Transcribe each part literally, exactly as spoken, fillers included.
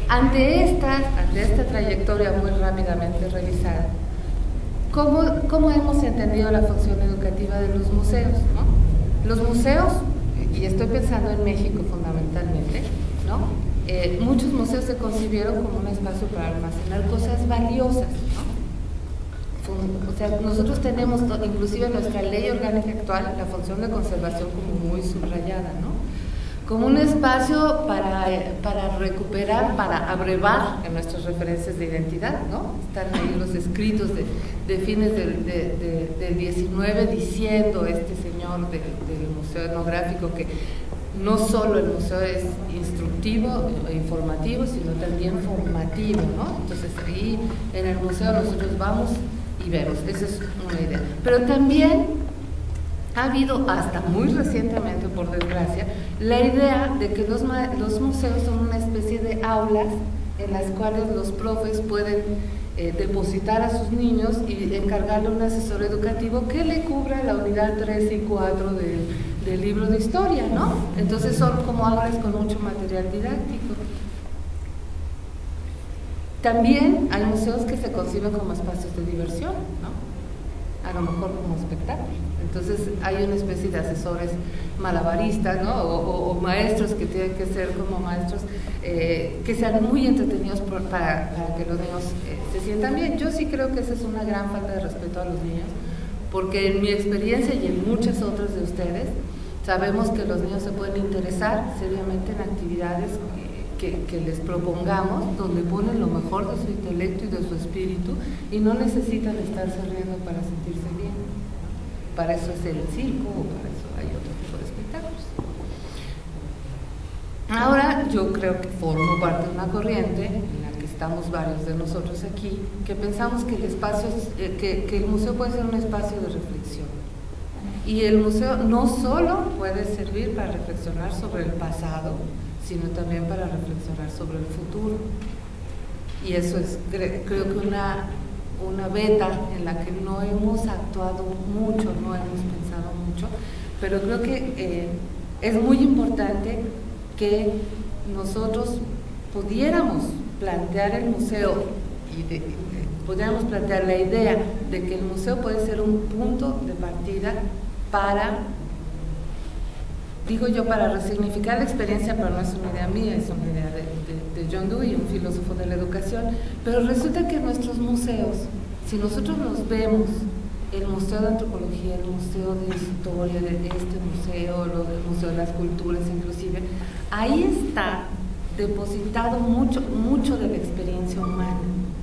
ante esta, ante esta trayectoria muy rápidamente revisada, ¿cómo, cómo hemos entendido la función educativa de los museos, ¿no? Los museos, y estoy pensando en México fundamentalmente, ¿no? Eh, muchos museos se concibieron como un espacio para almacenar cosas valiosas, ¿no? O sea, nosotros tenemos, inclusive en nuestra ley orgánica actual, la función de conservación como muy subrayada, ¿no? Como un espacio para, para recuperar, para abrevar en nuestras referencias de identidad, ¿no? Están ahí los escritos de, de fines del, de, de, del diecinueve diciendo este señor de, del Museo Etnográfico que no solo el museo es instructivo e informativo, sino también formativo, ¿no? Entonces ahí en el museo nosotros vamos y vemos, esa es una idea. Pero también ha habido, hasta muy recientemente, por desgracia, la idea de que los, los museos son una especie de aulas en las cuales los profes pueden eh, depositar a sus niños y encargarle a un asesor educativo que le cubra la unidad tres y cuatro del, del libro de historia, ¿no? Entonces son como aulas con mucho material didáctico. También hay museos que se conciben como espacios de diversión, ¿no? A lo mejor como espectáculo. Entonces hay una especie de asesores malabaristas, ¿no? o, o, o maestros que tienen que ser como maestros eh, que sean muy entretenidos por, para, para que los niños eh, se sientan bien. Yo sí creo que esa es una gran falta de respeto a los niños, porque en mi experiencia y en muchas otras de ustedes, sabemos que los niños se pueden interesar seriamente en actividades que, que les propongamos, donde ponen lo mejor de su intelecto y de su espíritu y no necesitan estarse riendo para sentirse bien. Para eso es el circo o para eso hay otro tipo de espectáculos. Ahora yo creo que formo parte de una corriente en la que estamos varios de nosotros aquí, que pensamos que el espacio, eh, que, que el museo puede ser un espacio de reflexión. Y el museo no solo puede servir para reflexionar sobre el pasado, sino también para reflexionar sobre el futuro. Y eso es, creo que una, una beta en la que no hemos actuado mucho, no hemos pensado mucho, pero creo que eh, es muy importante que nosotros pudiéramos plantear el museo y de, de, pudiéramos plantear la idea de que el museo puede ser un punto de partida para, digo yo, para resignificar la experiencia, pero no es una idea mía, es una idea de, de, de John Dewey, un filósofo de la educación. Pero resulta que nuestros museos, si nosotros los vemos, el Museo de Antropología, el Museo de Historia, de este museo, lo del Museo de las Culturas inclusive, ahí está depositado mucho, mucho de la experiencia humana.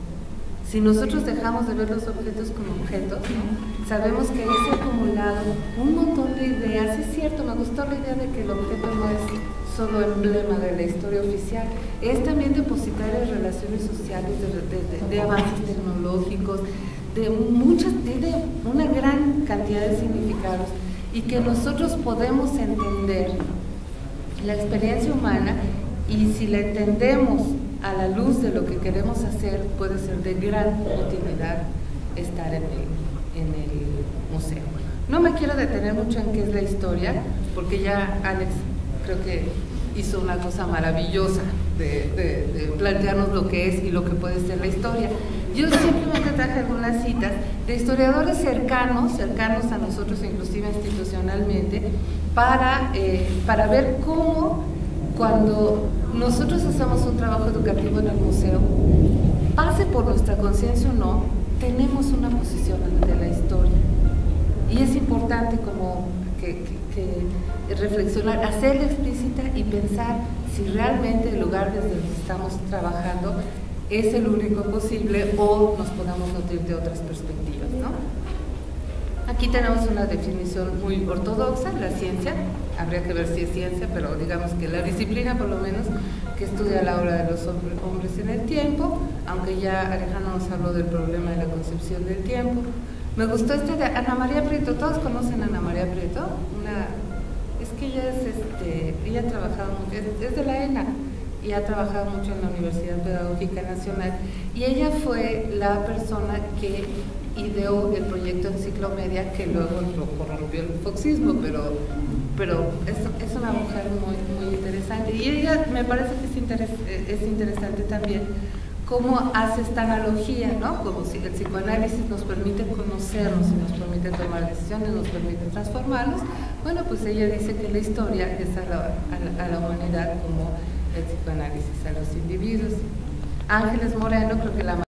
Si nosotros dejamos de ver los objetos como objetos, ¿no? Sabemos que ahí se ha acumulado un montón de ideas. Es cierto, me gustó la idea de que el objeto no es solo emblema de la historia oficial, es también depositario de relaciones sociales, de, de, de, de avances tecnológicos, de muchas, tiene una gran cantidad de significados, y que nosotros podemos entender la experiencia humana, y si la entendemos a la luz de lo que queremos hacer, puede ser de gran utilidad estar en el, en el museo. No me quiero detener mucho en qué es la historia, porque ya Alex creo que hizo una cosa maravillosa de, de, de plantearnos lo que es y lo que puede ser la historia. Yo simplemente traje algunas citas de historiadores cercanos, cercanos a nosotros, inclusive institucionalmente, para, eh, para ver cómo, cuando nosotros hacemos un trabajo educativo en el museo, pase por nuestra conciencia o no, tenemos una posición ante la historia. Y es importante como que, que, que reflexionar, hacerla explícita y pensar si realmente el lugar desde el que estamos trabajando es el único posible o nos podamos nutrir de otras perspectivas, ¿no? Aquí tenemos una definición muy ortodoxa, la ciencia, habría que ver si es ciencia, pero digamos que la disciplina por lo menos que estudia la obra de los hombres en el tiempo, aunque ya Alejandro nos habló del problema de la concepción del tiempo. Me gustó este de Ana María Prieto. ¿Todos conocen a Ana María Prieto? Una, es que ella es, este, ella ha trabajado mucho, es, es de la ENA, y ha trabajado mucho en la Universidad Pedagógica Nacional, y ella fue la persona que ideó el proyecto Enciclomedia, que luego lo corrompió el foxismo, pero, pero es, es una mujer muy, muy interesante, y ella me parece que es interesante interes es interesante también cómo hace esta analogía, ¿no? Como si el psicoanálisis nos permite conocernos y nos permite tomar decisiones, nos permite transformarnos. Bueno, pues ella dice que la historia es a la, a la, a la humanidad como el psicoanálisis a los individuos. Ángeles Moreno, creo que la